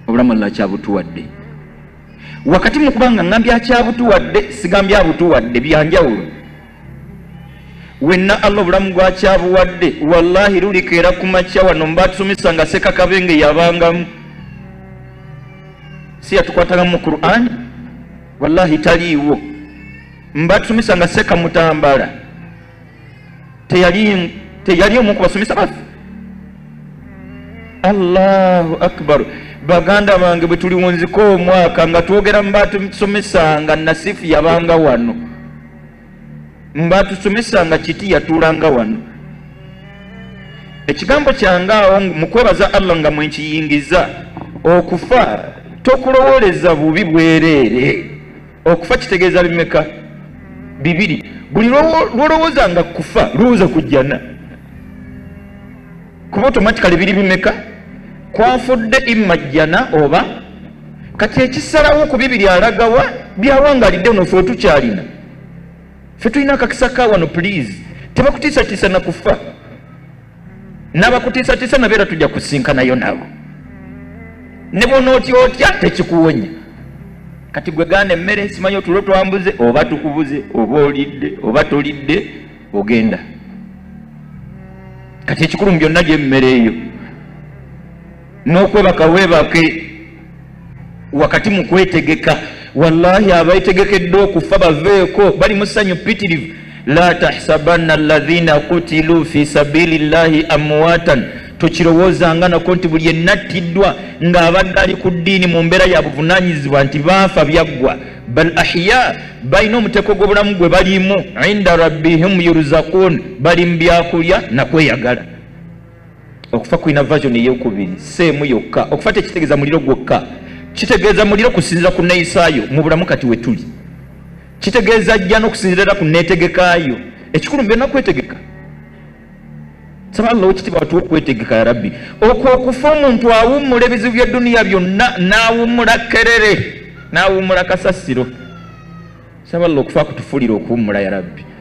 obulamu Allah kyabutuwadde wakati mu kubanga ngambye akyabutuwadde sigambye abutuwadde byanjawulo wenna Allah obulamu gwakyabuwadde wallahi lulikeera ku makya wano mbatusomesa nga Sekakabenge yabangamu si yatukwataga mu Qur'an wallahi taliiwo mbatusomesa nga Seka Mutambala teyali omu ku basomesa baffe Allahu akbar baganda bange bwe tuli wonziko omwaka nga twogera mbatusomesa nga Nasifu yabanga wano mbatusomesa nga Kiti yatulanga wano ekigambo kyangaawo mu kwebaza Allah nga mwenkiyingiza okufa tokulowoleza bubi bwereere okufa kitegeeza bimeka bibiri buli lwolowooza nga kufa lowooza kujjana kuba automatically biri bimeka kwafudde imajjana oba kati ekisalawo ku bibiri alagawa byawangalidde ono fe tukyalina fe tulina akakisa ka wano please tebakutiisatiisa na kufa n'abakutiisatiisa nabeera tujja kusinkanayo nabo ne bona otya tekikuwonya kati gwe gaana emmere simanyi otulo twambuze oba tukubuze oba olidde oba tolidde ogenda kati ekikulu mu byonna gyemmere eyo n'okwebaka weebake wakati mu kwetegeka wallahi abeetegekedde okufa baveeko bali mu ssanyu pitirivu la tahsabanna alladhina kutilu fi sabilillahi amwatan tokirowoozanga nako nti buli ennattiddwa ng'abadde ali ku ddiini mu mbeera ya buvunaanyizibwa nti baafa byaggwa bal ahya balina omuteeko gw'obulamu gwe balimu inda rabbihim yurzaqun bali mu byakulya nakweyagala okufa kulina version eyokubiri seemu yokka okufa tekitegeeza muliro gwokka kitegeeza muliro kusinziira ku neeyisaayo mu bulamu kati we tuli kitegeeza jja n'okusinziira ku neetegekaayo ekikulu mu byonna kwetegeka saba Allah ekitiibwa batuwa okwetegeka ya rabbi okwo okufa omuntu awummula ebizibu bya duniya byonna n'awummula kerere n'awummula kasasiro saba Allah okufa akutufuulira okuwummula ya rabbi